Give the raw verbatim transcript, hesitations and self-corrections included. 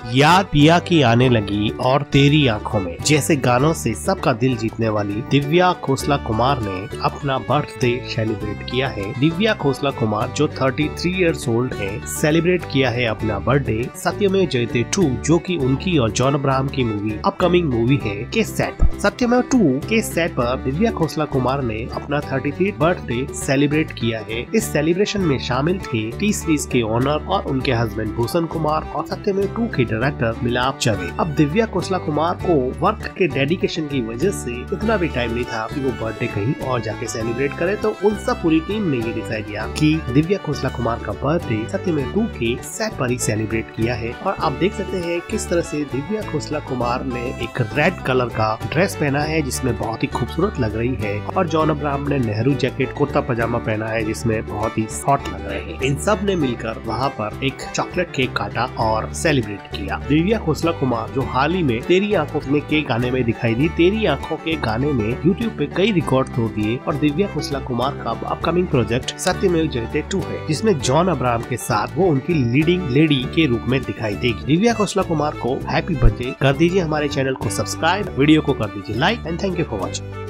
याद पिया की आने लगी और तेरी आंखों में जैसे गानों से सबका दिल जीतने वाली दिव्या खोसला कुमार ने अपना बर्थडे सेलिब्रेट किया है। दिव्या खोसला कुमार जो तैंतीस इयर्स ओल्ड है, सेलिब्रेट किया है अपना बर्थडे सत्यमेव जयते टू, जो कि उनकी और जॉन अब्राहम की मूवी अपकमिंग मूवी है के सेट पर। सत्यमेव टू के सेट पर दिव्या खोसला कुमार ने अपना तैंतीसवां बर्थडे सेलिब्रेट किया है। इस सेलिब्रेशन में शामिल थे टी सीरीज के ओनर और उनके हस्बैंड भूषण कुमार और सत्यमेव टू के डायरेक्टर मिलाप चवे। अब दिव्या खोसला कुमार को वर्क के डेडिकेशन की वजह से इतना भी टाइम नहीं था कि वो बर्थडे कहीं और जाके सेलिब्रेट करे, तो उन सब पूरी टीम ने ये डिसाइड किया कि दिव्या खोसला कुमार का बर्थडे सत्यमेव टू के सेट पर ही सेलिब्रेट किया है। और आप देख सकते हैं किस तरह से दिव्या खोसला कुमार ने एक रेड कलर का ड्रेस पहना है जिसमें बहुत ही खूबसूरत लग रही है, और जॉन अब्राहम ने नेहरू जैकेट कुर्ता पजामा पहना है जिसमें बहुत ही हॉट लग रहे हैं। इन सब ने मिलकर वहाँ पर एक चॉकलेट केक काटा और सेलिब्रेट किया। दिव्या खोसला कुमार जो हाल ही में तेरी आंखों में के गाने में दिखाई दी, तेरी आंखों के गाने में यूट्यूब पे कई रिकॉर्ड तोड़ दिए। और दिव्या खोसला कुमार का अपकमिंग प्रोजेक्ट सत्यमेव जयते टू है जिसमें जॉन अब्राहम के साथ वो उनकी लीडिंग लेडी के रूप में दिखाई देगी। दिव्या खोसला कुमार को हैप्पी बर्थडे कर दीजिए, हमारे चैनल को सब्सक्राइब, वीडियो को कर दीजिए like and thank you for watching.